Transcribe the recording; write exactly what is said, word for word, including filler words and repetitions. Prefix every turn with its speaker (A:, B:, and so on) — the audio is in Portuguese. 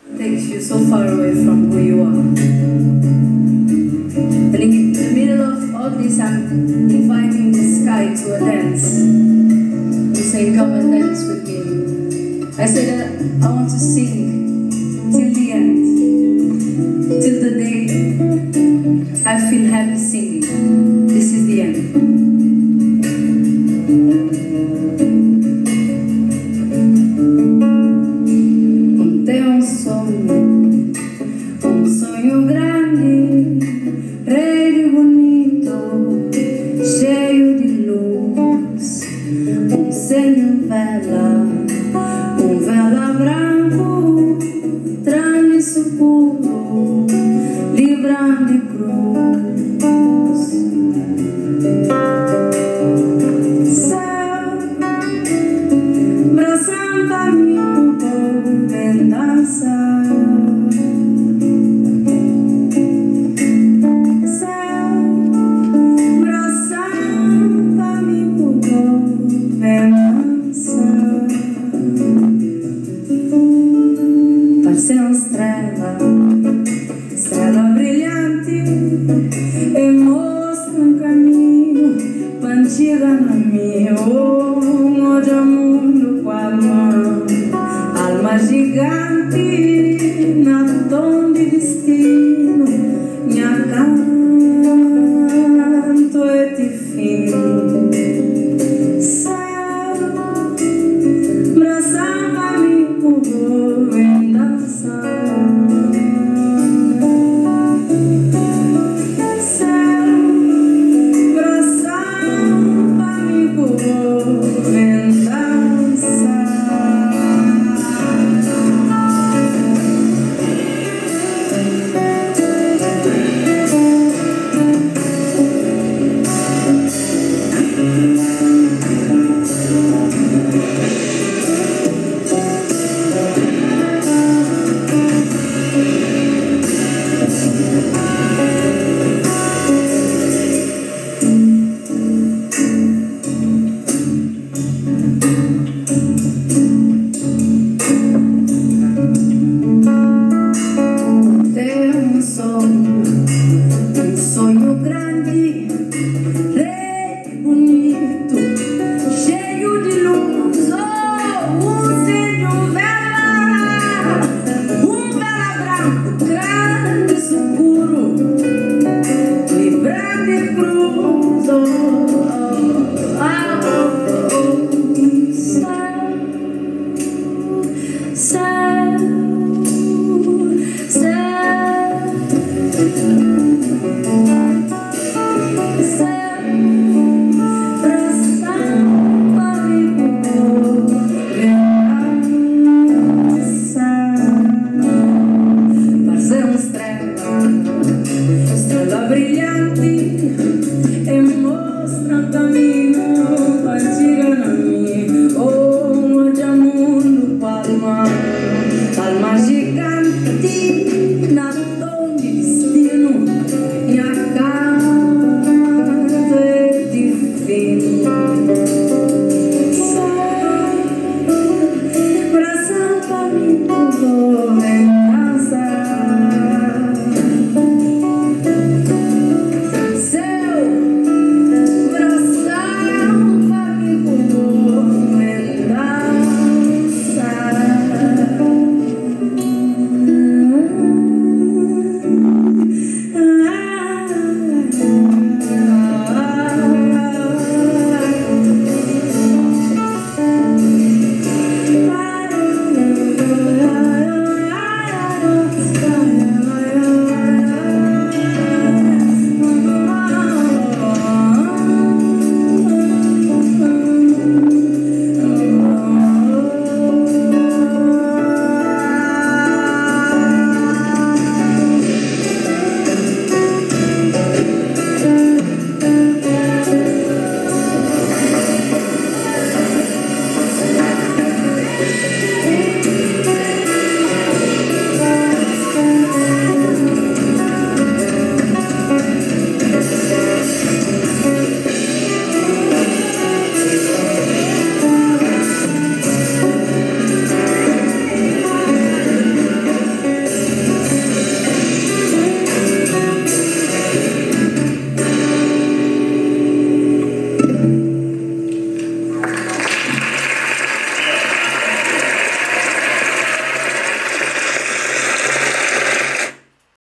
A: takes you so far away from who you are. And in the middle of all this, I'm inviting the sky to a dance. I'm saying, come and dance with me. I say that I want to sing till the end, till the day I feel happy singing. This is the end.
B: Um vela branco, trânice puro, livrando de cruz. Céu, abraçando amigo, vem dançar. Céu, abraçando amigo, vem dançar. Ser uma estrela, estrela brilhante, e mostra um caminho para chegar no meu outro mundo com alma, alma gigante, na tom de destino, minha canto é de fim. Céu, abraçando amigo, vem dançar.